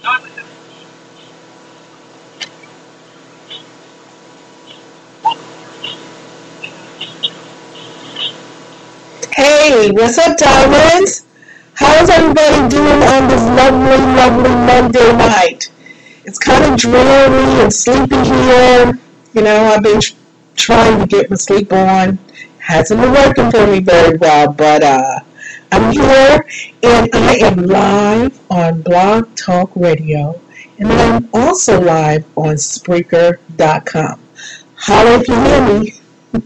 Hey, what's up, Diamonds? How's everybody doing on this lovely, lovely Monday night? It's kind of dreary and sleepy here. You know, I've been trying to get my sleep on. Hasn't been working for me very well, but I'm here and I am live on Blog Talk Radio, and I'm also live on Spreaker.com. Holla if you hear me.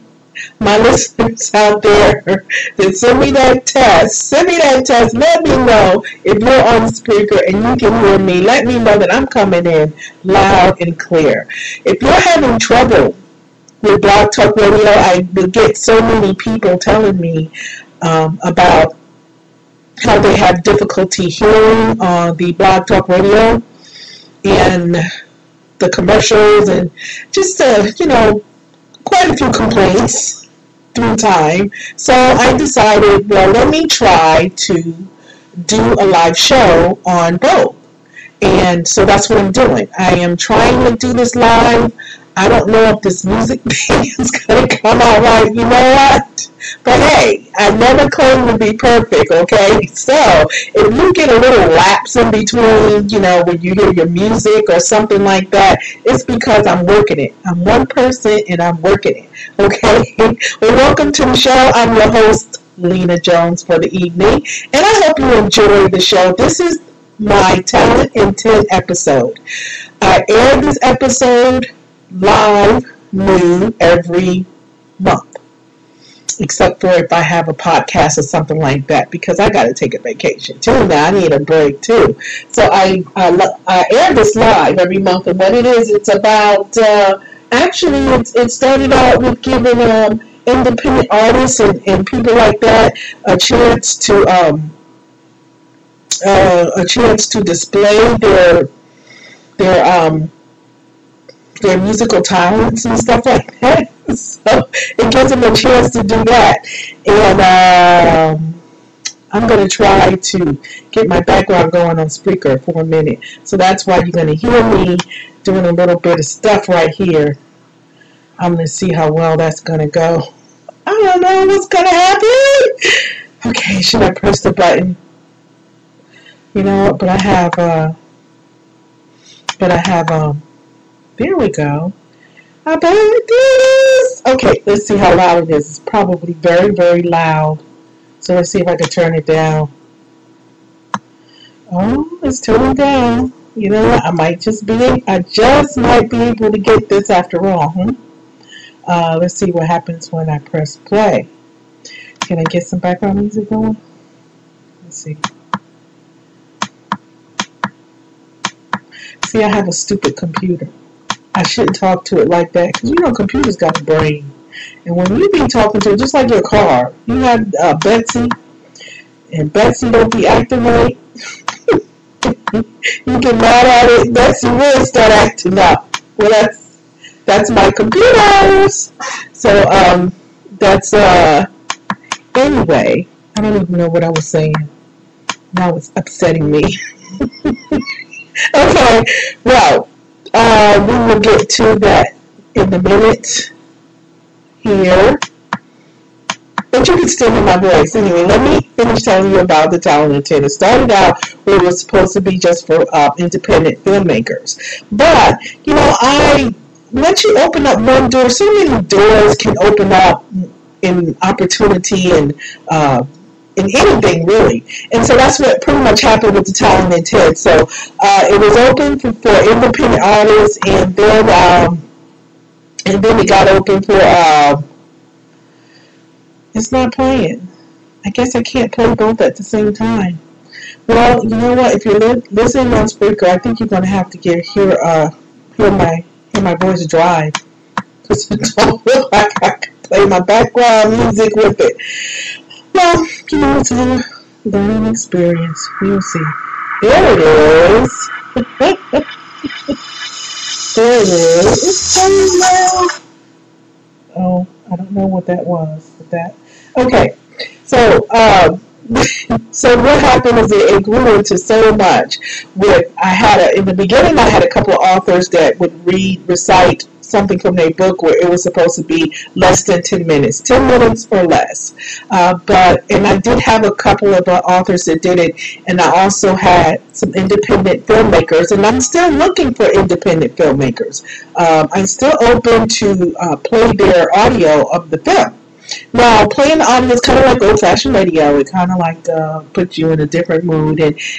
My listeners out there, then send me that test. Let me know if you're on the speaker and you can hear me. Let me know that I'm coming in loud and clear. If you're having trouble with Blog Talk Radio, I get so many people telling me about how they have difficulty hearing on the Blog Talk Radio and the commercials and just, quite a few complaints through time. So I decided, well, let me try to do a live show on both. And so that's what I'm doing. I am trying to do this live. I don't know if this music is going to come out right. You know what? But hey, I never claim to be perfect, okay? So if you get a little lapse in between, when you hear your music or something like that, it's because I'm working it. I'm one person and I'm working it, okay? Well, welcome to the show. I'm your host, Lena Jones, for the evening, and I hope you enjoy the show. This is my Talent Intent episode. I air this episode live, new, every month. Except for if I have a podcast or something like that, because I got to take a vacation too. Now I need a break too. So I air this live every month, and what it is, it's about. Actually, it started out with giving independent artists and people like that a chance to display their musical talents and stuff like that. So it gives them a chance to do that. And I'm going to try to get my background going on Spreaker for a minute. So that's why you're going to hear me doing a little bit of stuff right here. I'm going to see how well that's going to go. I don't know what's going to happen. Okay, should I press the button? You know what? But I have, there we go. I bet it is. Okay, let's see how loud it is. It's probably very, very loud. So let's see if I can turn it down. Oh, it's turning down. You know what? I just might be able to get this after all. Let's see what happens when I press play. Can I get some background music going? Let's see. See, I have a stupid computer. I shouldn't talk to it like that, because computers got a brain. And when you be talking to it, just like your car, you have Betsy, and Betsy don't be acting right. You get mad at it, Betsy will start acting up. Well, that's my computers. So that's anyway. I don't even know what I was saying. Now it's upsetting me. Okay, well. We will get to that in a minute here. But you can still hear my voice. Anyway, let me finish telling you about the Talent Intent. It started out where it was supposed to be just for independent filmmakers. But, once you open up one door, so many doors can open up in opportunity and in anything really. And so that's what pretty much happened with the Talent Intent. So it was open for independent artists, and then it got open for it's not playing. I guess I can't play both at the same time. Well, you know what? If you're listening on Spreaker, I think you're going to have to hear my voice drive, because it don't look like I can play my background music with it. Well, it's a learning experience. We'll see. There it is. There it is. It's coming now. Oh, I don't know what that was. Okay. So, So what happened is it grew into so much. In the beginning, I had a couple of authors that would recite something from their book where it was supposed to be less than 10 minutes, 10 minutes or less. And I did have a couple of authors that did it, and I also had some independent filmmakers, and I'm still looking for independent filmmakers. I'm still open to play their audio of the film. Now, playing the audio is kind of like old-fashioned radio. It kind of like puts you in a different mood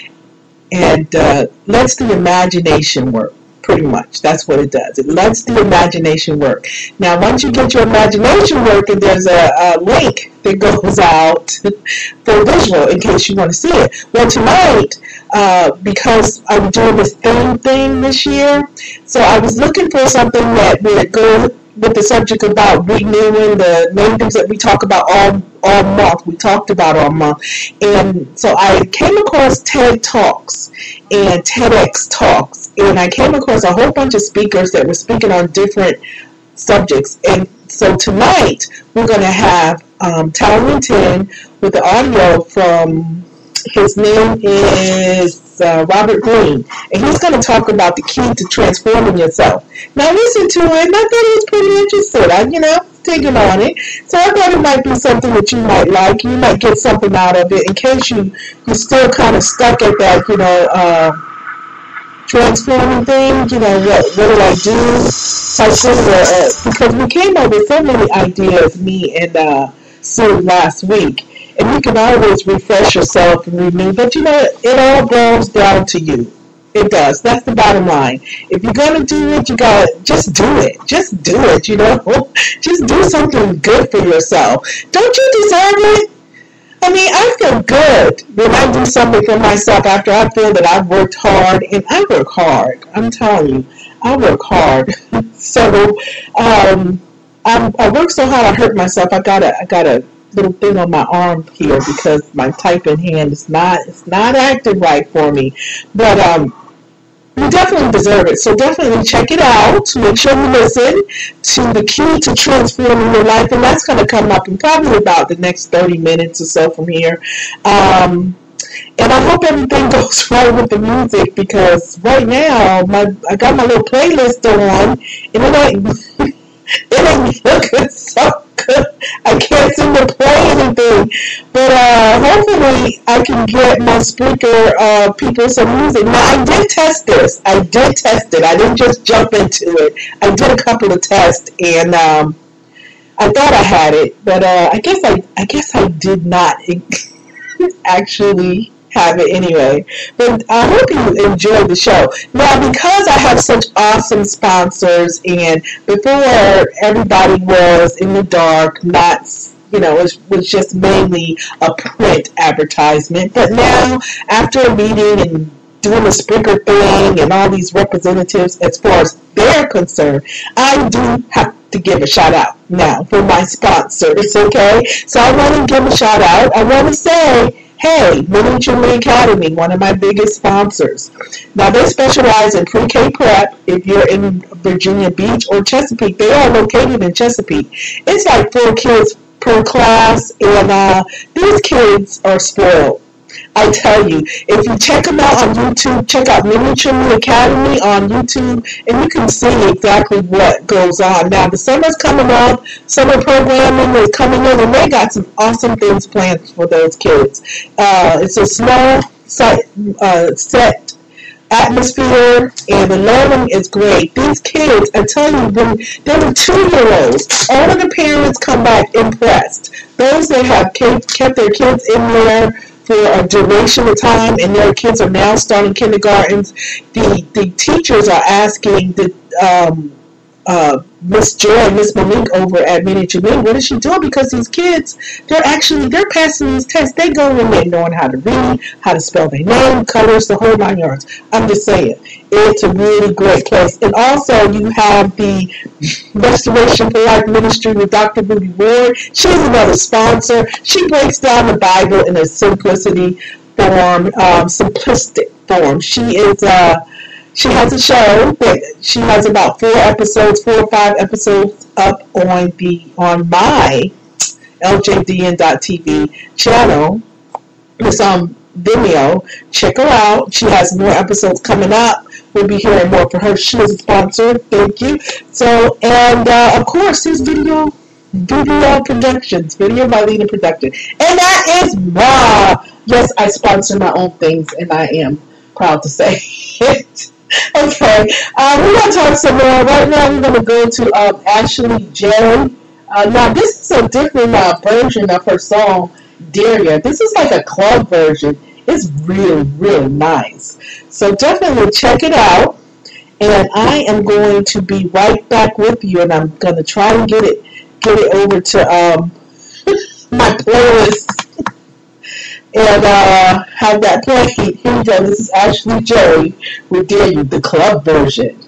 and lets the imagination work. Pretty much, that's what it does. It lets the imagination work. Now, once you get your imagination working, there's a link that goes out for visual in case you want to see it. Well, tonight, because I'm doing this thing this year, so I was looking for something that would go with the subject about renewing, the main things that we talk about all month. We talked about all month. And so I came across TedxTalks and TedxTalks. And I came across a whole bunch of speakers that were speaking on different subjects. And so tonight, we're going to have Talent with the audio from, his name is Robert Greene, and he's going to talk about the key to transforming yourself. Now, listen to it, and I thought it was pretty interesting. Thinking on it. So I thought it might be something that you might like. You might get something out of it in case you're still kind of stuck at that, transforming thing. What do I do? Type thing. Because we came up with so many ideas, me and Sue, last week. And you can always refresh yourself and renew. But, it all boils down to you. It does. That's the bottom line. If you're going to do it, you got to just do it. Just do it, Just do something good for yourself. Don't you deserve it? I mean, I feel good when I do something for myself after I feel that I've worked hard. And I work hard. I'm telling you, I work hard. So, I work so hard I hurt myself. I got a little thing on my arm here because my typing hand is not acting right for me. But you definitely deserve it. So definitely check it out. Make sure you listen to the key to transforming your life, and that's going to come up in probably about the next 30 minutes or so from here. And I hope everything goes right with the music, because right now I got my little playlist on, and it ain't looking so good. I can't seem to play anything. But hopefully I can get my speaker people some music. Now, I did test this. I did test it. I didn't just jump into it. I did a couple of tests, and I thought I had it, but I guess I did not actually have it anyway. But I hope you enjoyed the show. Now, because I have such awesome sponsors, and before everybody was in the dark, not, it was just mainly a print advertisement. But now, after a meeting and doing the speaker thing and all these representatives, as far as they're concerned, I do have to give a shout out now for my sponsors, okay? So I want to give a shout out. I want to say, hey, Miniature Academy, one of my biggest sponsors. Now, they specialize in pre-K prep. If you're in Virginia Beach or Chesapeake, they are located in Chesapeake. It's like 4 kids per class, and these kids are spoiled. I tell you, if you check them out on YouTube, check out Miniature Academy on YouTube, and you can see exactly what goes on. Now, the summer's coming up, summer programming is coming in, and they got some awesome things planned for those kids. It's a small set atmosphere, and the learning is great. These kids, I tell you, they were 2-year-olds. All of the parents come back impressed. Those that have kept their kids in there for a duration of time, and their kids are now starting kindergartens, the teachers are asking the Miss Joy and Miss Monique over at Miniature Me, what is she doing? Because these kids, they're passing these tests. They go in there knowing how to read, how to spell their name, colors, the whole 9 yards. I'm just saying, it's a really great place. And also, you have the Restoration for Life Ministry with Dr. Ruby Ward. She's another sponsor. She breaks down the Bible in a simplistic form. She has a show, but she has about 4 or 5 episodes up on my LJDN.TV channel. this Vimeo. Check her out. She has more episodes coming up. We'll be hearing more from her. She is a sponsor. Thank you. So, and of course, his video productions, Video by Lena Production, and that is raw. Yes, I sponsor my own things, and I am proud to say it. Okay, we're gonna talk some more. Right now, we're gonna go to Ashley Jerry. Now, this is a different version of her song, Daria. This is like a club version. It's really, really nice. So definitely check it out. And I am going to be right back with you, and I'm going to try and get it over to my playlist and have that played. Here we go. This is Ashley Jerry with Dare You, the club version.